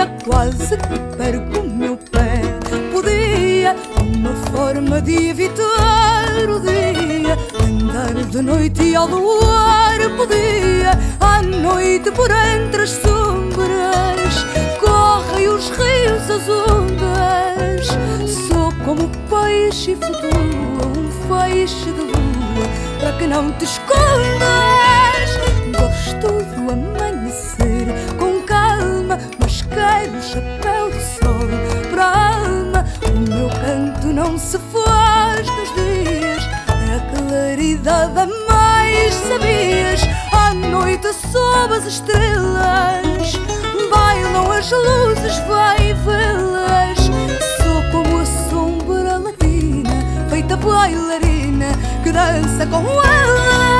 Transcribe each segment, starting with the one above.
dia quase que perco o meu pé. Podia uma forma de evitar o dia, andar de noite e ao luar. Podia à noite por entre as sombras, correm os rios, as ondas. Sou como peixe e flutuo um feixe de lua para que não te escondas. Gosto do amanhecer com calma, mas quero o chapéu de sol para a alma. O meu canto não se faz nos dias, é a claridade a mais. Sabias? À noite sob as estrelas bailam as luzes, vai vê-las. Sou como a sombra ladina, feita bailarina que dança com elas.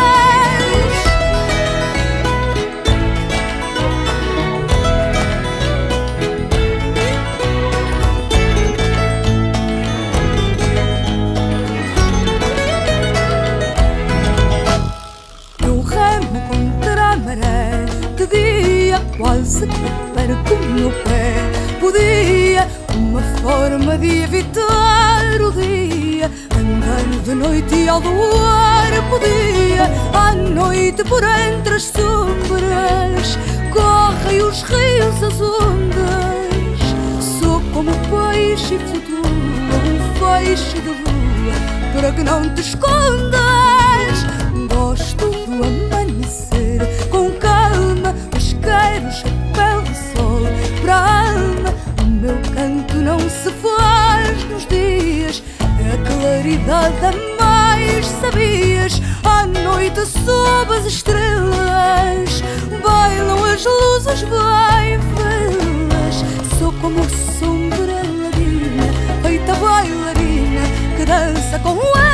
De dia quase que perco o meu pé. Podia uma forma de evitar o dia, andar de noite e ao luar. Podia à noite por entre as sombras, correm os rios, as ondas. Sou como peixe e flutuo um feixe de lua para que não te escondas. Gosto do amanhecer com calma, mas quero o chapéu de sol para a alma. O meu canto não se faz nos dias, é a claridade a mais. Sabias? À noite sob as estrelas bailam as luzes, vai vê-las. Sou como a sombra ladina, feita bailarina que dança com ela.